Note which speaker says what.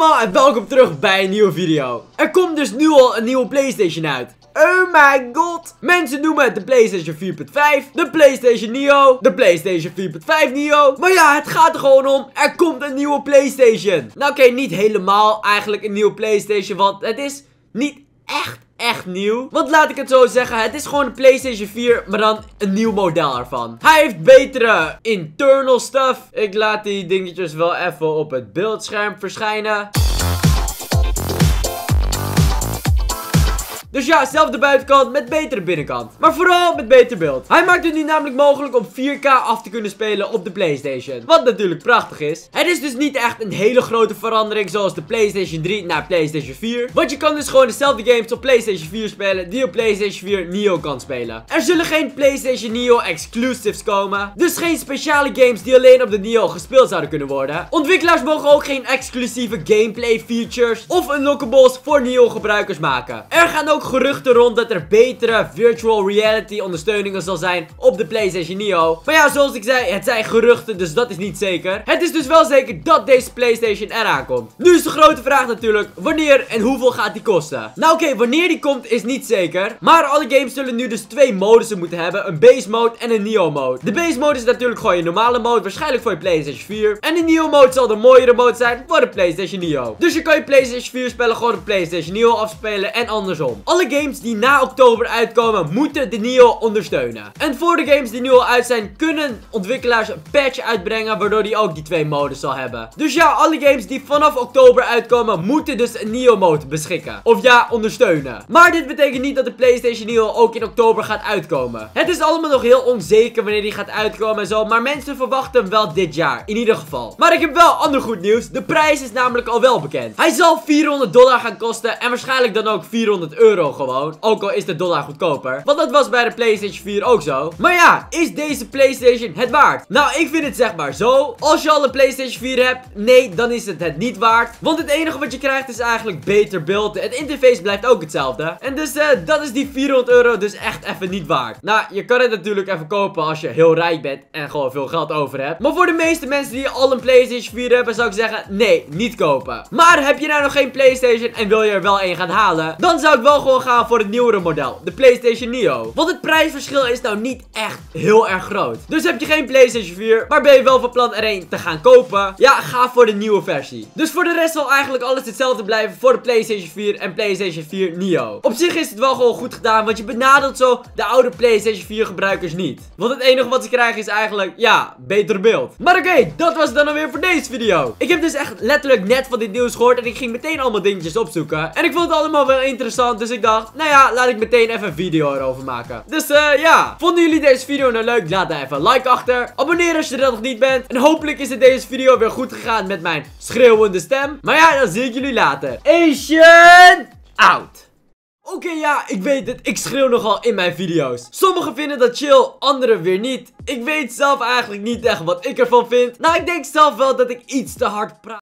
Speaker 1: allemaal en welkom terug bij een nieuwe video. Er komt dus nu al een nieuwe PlayStation uit. Oh my god. Mensen noemen het de PlayStation 4.5, de PlayStation Neo, de PlayStation 4.5 Neo. Maar ja, het gaat er gewoon om. Er komt een nieuwe PlayStation. Nou oké, niet helemaal eigenlijk een nieuwe PlayStation, want het is niet echt nieuw. Want laat ik het zo zeggen, het is gewoon een PlayStation 4, maar dan een nieuw model ervan. Hij heeft betere internal stuff. Ik laat die dingetjes wel even op het beeldscherm verschijnen. Dus ja, zelfde buitenkant met betere binnenkant. Maar vooral met beter beeld. Hij maakt het nu namelijk mogelijk om 4K af te kunnen spelen op de PlayStation. Wat natuurlijk prachtig is. Het is dus niet echt een hele grote verandering zoals de PlayStation 3 naar PlayStation 4. Want je kan dus gewoon dezelfde games op PlayStation 4 spelen die op PlayStation 4 Neo kan spelen. Er zullen geen PlayStation Neo exclusives komen. Dus geen speciale games die alleen op de Neo gespeeld zouden kunnen worden. Ontwikkelaars mogen ook geen exclusieve gameplay features of unlockables voor Neo gebruikers maken. Er gaan ook geruchten rond dat er betere virtual reality ondersteuningen zal zijn op de PlayStation Neo. Maar ja, zoals ik zei, het zijn geruchten, dus dat is niet zeker. Het is dus wel zeker dat deze PlayStation eraan komt. Nu is de grote vraag natuurlijk, wanneer en hoeveel gaat die kosten? Nou oké, wanneer die komt is niet zeker. Maar alle games zullen nu dus twee modussen moeten hebben. Een base mode en een Neo mode. De base mode is natuurlijk gewoon je normale mode, waarschijnlijk voor je PlayStation 4. En de Neo mode zal de mooiere mode zijn voor de PlayStation Neo. Dus je kan je PlayStation 4 spellen gewoon op PlayStation Neo afspelen en andersom. Alle games die na oktober uitkomen moeten de Neo ondersteunen. En voor de games die nu al uit zijn, kunnen ontwikkelaars een patch uitbrengen waardoor die ook die twee modes zal hebben. Dus ja, alle games die vanaf oktober uitkomen moeten dus een Neo mode beschikken. Of ja, ondersteunen. Maar dit betekent niet dat de PlayStation Neo ook in oktober gaat uitkomen. Het is allemaal nog heel onzeker wanneer die gaat uitkomen en zo, maar mensen verwachten hem wel dit jaar. In ieder geval. Maar ik heb wel ander goed nieuws. De prijs is namelijk al wel bekend. Hij zal $400 gaan kosten en waarschijnlijk dan ook €400 gewoon. Ook al is de dollar goedkoper. Want dat was bij de PlayStation 4 ook zo. Maar ja, is deze PlayStation het waard? Nou, ik vind het zeg maar zo. Als je al een PlayStation 4 hebt, nee, dan is het niet waard. Want het enige wat je krijgt is eigenlijk beter beeld. Het interface blijft ook hetzelfde. En dus dat is die €400 dus echt even niet waard. Nou, je kan het natuurlijk even kopen als je heel rijk bent en gewoon veel geld over hebt. Maar voor de meeste mensen die al een PlayStation 4 hebben, zou ik zeggen, nee, niet kopen. Maar heb je nou nog geen PlayStation en wil je er wel een gaan halen, dan zou ik wel gewoon gaan voor het nieuwere model, de PlayStation Neo. Want het prijsverschil is nou niet echt heel erg groot. Dus heb je geen PlayStation 4, maar ben je wel van plan er een te gaan kopen, ja, ga voor de nieuwe versie. Dus voor de rest zal eigenlijk alles hetzelfde blijven voor de PlayStation 4 en PlayStation 4 Neo. Op zich is het wel gewoon goed gedaan, want je benadeelt zo de oude PlayStation 4 gebruikers niet. Want het enige wat ze krijgen is eigenlijk, ja, beter beeld. Maar oké, dat was het dan alweer voor deze video. Ik heb dus echt letterlijk net van dit nieuws gehoord en ik ging meteen allemaal dingetjes opzoeken. En ik vond het allemaal wel interessant, dus ik dacht, nou ja, laat ik meteen even een video erover maken. Dus ja, vonden jullie deze video nou leuk? Laat daar even een like achter. Abonneer als je dat nog niet bent. En hopelijk is het deze video weer goed gegaan met mijn schreeuwende stem. Maar ja, dan zie ik jullie later. Asian out. Oké, ja, ik weet het. Ik schreeuw nogal in mijn video's. Sommigen vinden dat chill, anderen weer niet. Ik weet zelf eigenlijk niet echt wat ik ervan vind. Nou, ik denk zelf wel dat ik iets te hard praat.